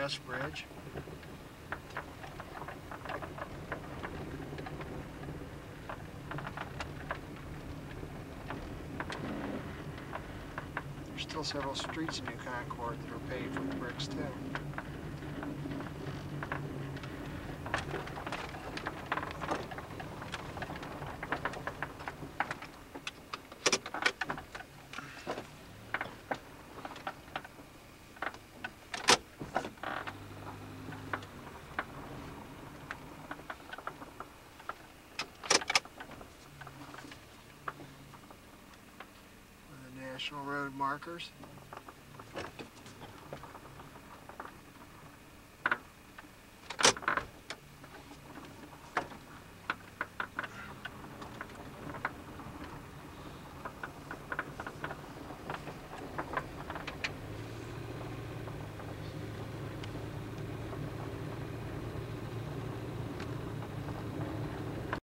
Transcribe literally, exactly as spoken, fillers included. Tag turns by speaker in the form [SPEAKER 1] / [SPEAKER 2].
[SPEAKER 1] West Bridge. There's still several streets in New Concord that are paved with bricks too. National road markers.